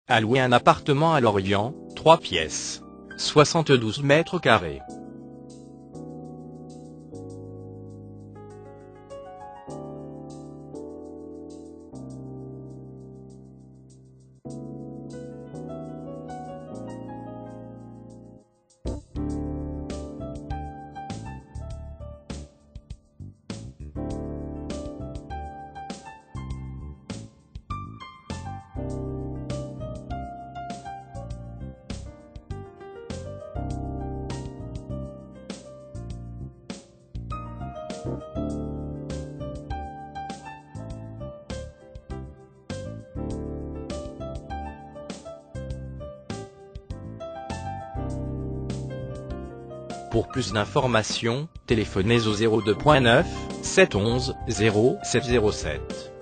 A loué un appartement à Lorient, 3 pièces, 72 mètres carrés. Pour plus d'informations, téléphonez au 02 9 711 0707.